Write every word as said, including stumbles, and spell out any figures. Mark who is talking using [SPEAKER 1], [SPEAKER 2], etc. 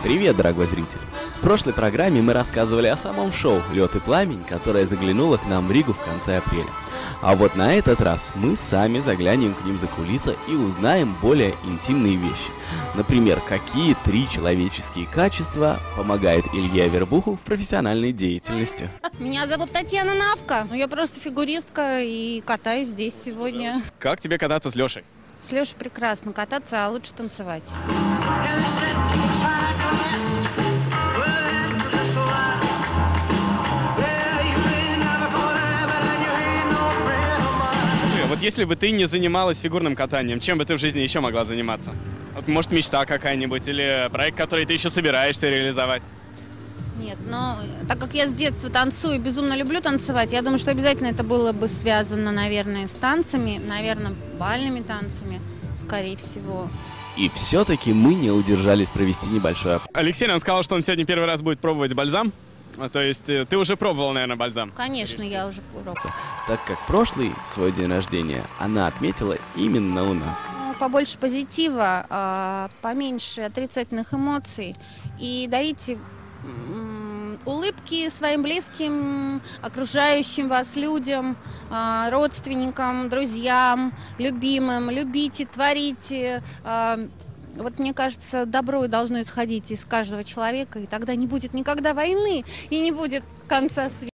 [SPEAKER 1] Привет, дорогой зритель! В прошлой программе мы рассказывали о самом шоу «Лед и пламень», которое заглянуло к нам в Ригу в конце апреля. А вот на этот раз мы сами заглянем к ним за кулисы и узнаем более интимные вещи. Например, какие три человеческие качества помогают Илье Авербуху в профессиональной деятельности.
[SPEAKER 2] Меня зовут Татьяна Навка, я просто фигуристка и катаюсь здесь сегодня.
[SPEAKER 3] Как тебе кататься с Лешей?
[SPEAKER 2] С Лешей прекрасно кататься, а лучше танцевать.
[SPEAKER 3] Вот если бы ты не занималась фигурным катанием, чем бы ты в жизни еще могла заниматься? Вот, может, мечта какая-нибудь или проект, который ты еще собираешься реализовать?
[SPEAKER 2] Нет, но так как я с детства танцую, безумно люблю танцевать, я думаю, что обязательно это было бы связано, наверное, с танцами, наверное, бальными танцами, скорее всего.
[SPEAKER 1] И все-таки мы не удержались провести небольшой опрос.
[SPEAKER 3] Алексей нам сказал, что он сегодня первый раз будет пробовать бальзам. То есть ты уже пробовал, наверное, бальзам?
[SPEAKER 2] Конечно, я уже пробовала.
[SPEAKER 1] Так как прошлый свой день рождения она отметила именно у нас.
[SPEAKER 2] Побольше позитива, поменьше отрицательных эмоций и дарите улыбки своим близким, окружающим вас людям, родственникам, друзьям, любимым. Любите, творите. Вот мне кажется, добро должно исходить из каждого человека, и тогда не будет никогда войны и не будет конца света.